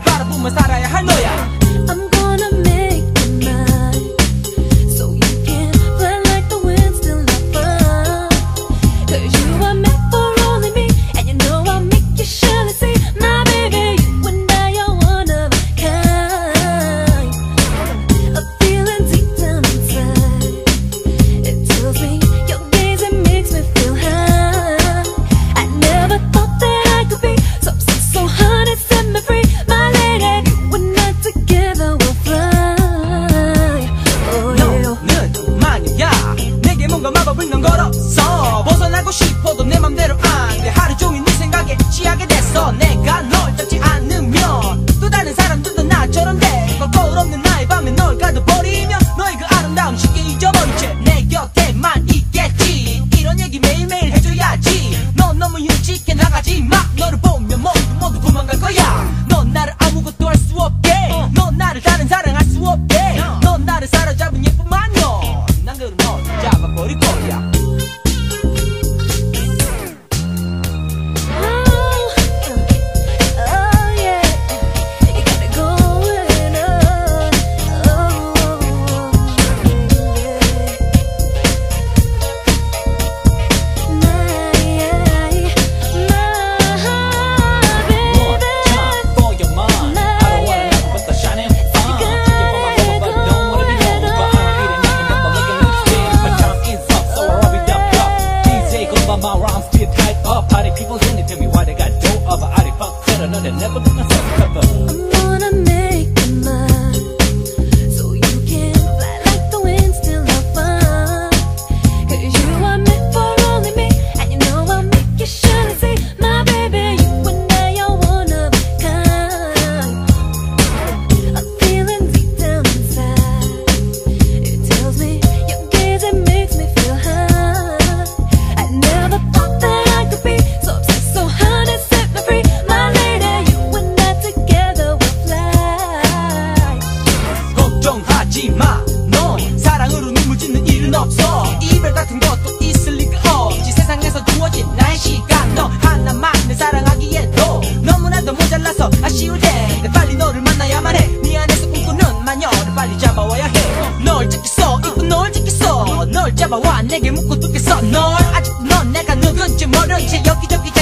나를 바라보며 살아야 할 너야. I'm gonna make you mine, so you can fly like the wind, still have fun. Cause you are meant for only me, and you know I'll make you surely see. My baby, you and I are one of a kind. A feeling deep down inside, it tells me your gaze, it makes me feel high. I never thought that I could be so hot, it set me free. My lady, you and I together will fly. Oh, 너는 좀 마녀야. 내게 뭔가 마법을 넌 걸었어. 벗어나고 싶어도 내 맘대로 안 돼. 하루 종일 네 생각에 취하게 됐어. 내가 널 잡지 않으면 또 다른 사람들도 나처럼 돼. 거울 없는 나의 밤에 널 가둬버리면 너의 그 아름다움 쉽게 잊어버린 채 내 곁에만 있겠지. 이런 얘기 매일매일 해줘야지. 넌 너무 일찍 나가지 마. 너를 보면 모두 도망갈 거야. 넌 나를 아무것도 할 수 없게. 넌 나를 다른 사랑할 수 없게. 넌 나를 사로잡은 예쁜 마녀. 난 그럼 널 잡아버릴 거야. My rhymes still tight up. Party people in it, tell me why they got dope up. I did fuck better, no, they never do myself cover. I'm gonna make you mine, so you can fly like the wind, still have fun. Cause you are meant for only me, and you know I'll make you surely see. My baby, you and I are one of a kind. A feeling deep down inside, it tells me your gaze, it makes me feel high. I never thought that I could be so obsessed, so hot, it set me free. My lady, you and I together will fly. 걱정하지 마. 넌 사랑으로 눈물 짓는 일은 없어. 이별 같은 것도 있을 리가 없지. 세상에서 주어진 나의 시간 너 하나만 내 사랑하기에도 너무나도 모자라서 아쉬울 텐데 빨리 너를 만나야만 해. 네 안에서 꿈꾸는 마녀를 빨리 잡아와야 해. 널 찾겠어, 이쁜 널 찾겠어. 널 잡아와 내게 묻고 두겠어. 널 아직도 넌 내가 누군지 모른 채 여기저기